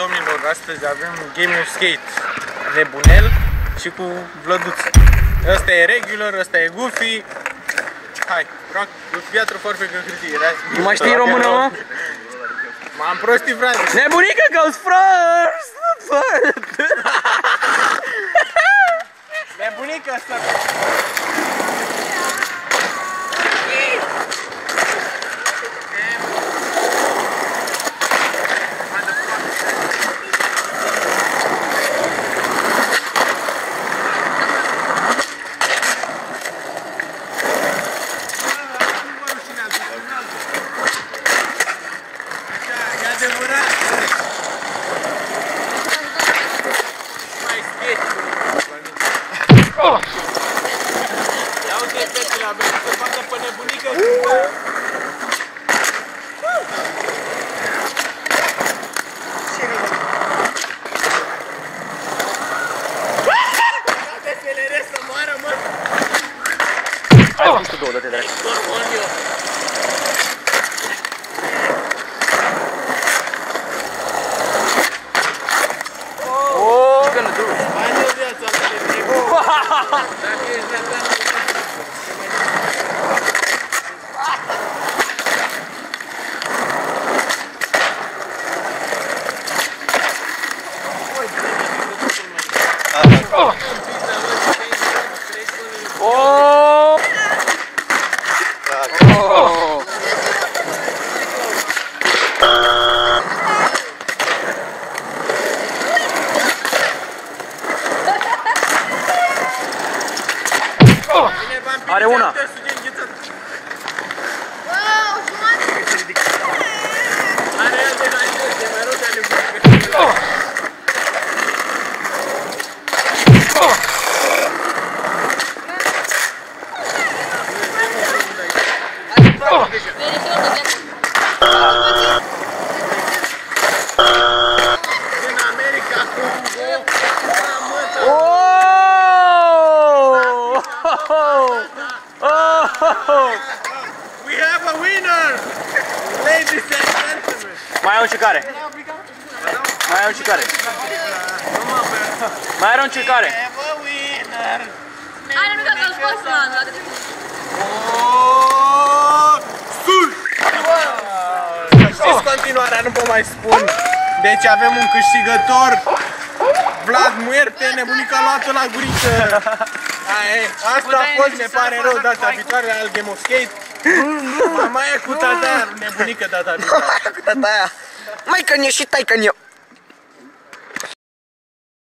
domnilor, astăzi avem Game of Skate Nebunel și cu Vlăduț. Ăsta e regular, ăsta e goofy. Hai, rock, piatră, forfecă, hârtie. Nu mai știi română, mă? M-am prostit, frate. Nebunică goes first! Nebunică asta. Ia uite fetele, abia să facă pe nebunică. Ia FLR să moară, mă. Hai să mișcă două, dă-te dracu. Are una. Are el de mai mult, de mai rău de nebunică. Din America cu we have a winner! Ladies and gentlemen! Mai ai o încercare. Mai ai o încercare. Mai are o încercare. We have a winner! Hai, nu că l-am scos la Știți continuarea, nu pot mai spun. Deci avem un câștigător. Vlad Muerte, nebunica luată la guriță. Asta a fost, ne pare rău data viitoare al Game of Skate. Mai e cu tata aia, nebunică data viitoare. Cu tata aia. Maică-ne și taică-ne.